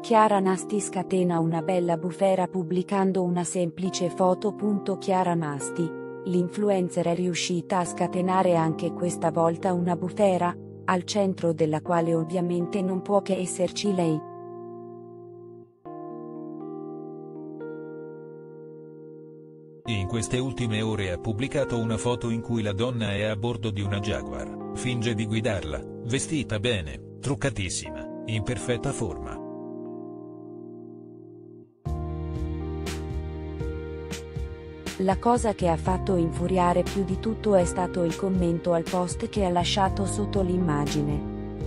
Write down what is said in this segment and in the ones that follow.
Chiara Nasti scatena una bella bufera pubblicando una semplice foto. Chiara Nasti, l'influencer è riuscita a scatenare anche questa volta una bufera, al centro della quale ovviamente non può che esserci lei. In queste ultime ore ha pubblicato una foto in cui la donna è a bordo di una Jaguar, finge di guidarla, vestita bene, truccatissima, in perfetta forma. La cosa che ha fatto infuriare più di tutto è stato il commento al post che ha lasciato sotto l'immagine.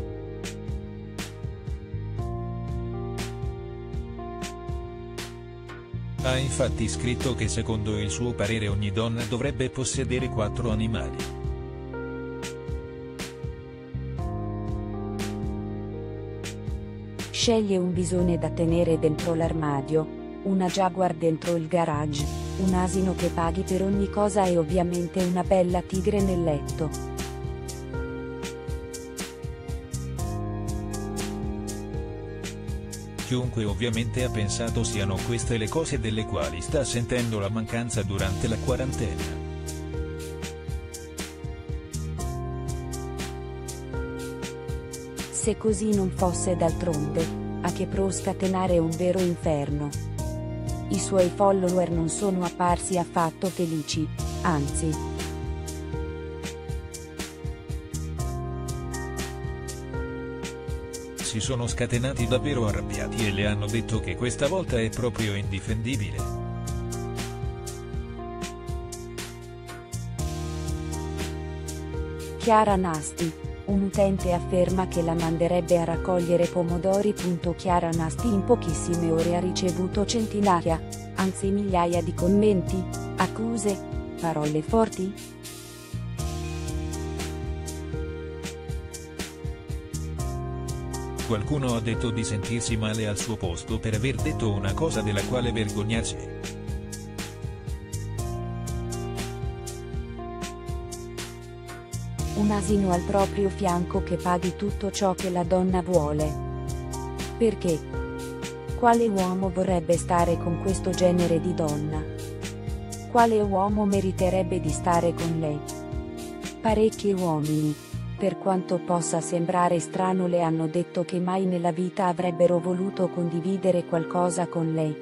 Ha infatti scritto che secondo il suo parere ogni donna dovrebbe possedere 4 animali. Sceglie un bisone da tenere dentro l'armadio, una Jaguar dentro il garage, un asino che paghi per ogni cosa e ovviamente una bella tigre nel letto. Chiunque ovviamente ha pensato siano queste le cose delle quali sta sentendo la mancanza durante la quarantena. Se così non fosse d'altronde, a che pro scatenare un vero inferno. I suoi follower non sono apparsi affatto felici, anzi. Si sono scatenati davvero arrabbiati e le hanno detto che questa volta è proprio indifendibile. Chiara Nasti, un utente afferma che la manderebbe a raccogliere pomodori. Chiara Nasti in pochissime ore ha ricevuto centinaia, anzi migliaia di commenti, accuse, parole forti. Qualcuno ha detto di sentirsi male al suo posto per aver detto una cosa della quale vergognarsi. Un asino al proprio fianco che paghi tutto ciò che la donna vuole. Perché? Quale uomo vorrebbe stare con questo genere di donna? Quale uomo meriterebbe di stare con lei? Parecchi uomini, per quanto possa sembrare strano, le hanno detto che mai nella vita avrebbero voluto condividere qualcosa con lei.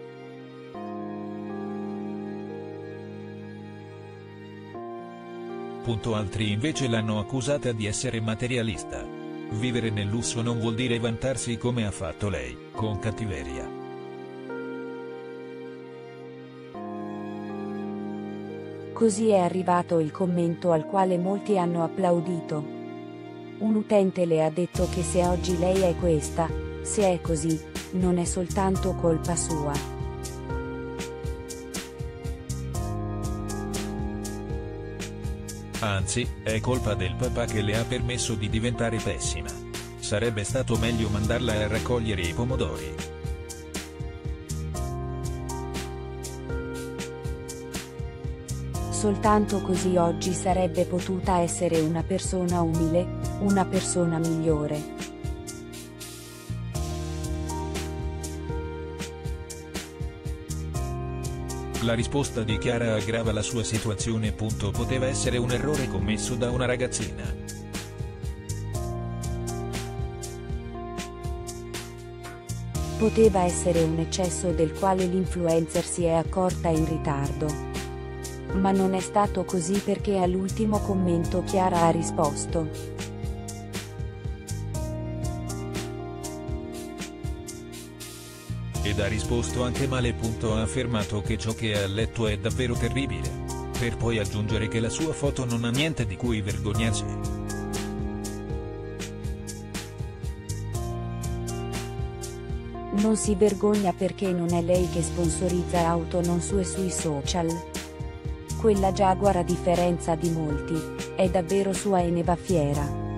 Altri invece l'hanno accusata di essere materialista. Vivere nel lusso non vuol dire vantarsi come ha fatto lei, con cattiveria. Così è arrivato il commento al quale molti hanno applaudito. Un utente le ha detto che se oggi lei è questa, se è così, non è soltanto colpa sua. Anzi, è colpa del papà che le ha permesso di diventare pessima. Sarebbe stato meglio mandarla a raccogliere i pomodori. Soltanto così oggi sarebbe potuta essere una persona umile, una persona migliore. La risposta di Chiara aggrava la sua situazione. Poteva essere un errore commesso da una ragazzina. Poteva essere un eccesso del quale l'influencer si è accorta in ritardo. Ma non è stato così, perché all'ultimo commento Chiara ha risposto. Ed ha risposto anche male. Ha affermato che ciò che ha letto è davvero terribile, per poi aggiungere che la sua foto non ha niente di cui vergognarsi. Non si vergogna perché non è lei che sponsorizza auto non sue sui social. Quella Jaguar, a differenza di molti, è davvero sua e ne va fiera.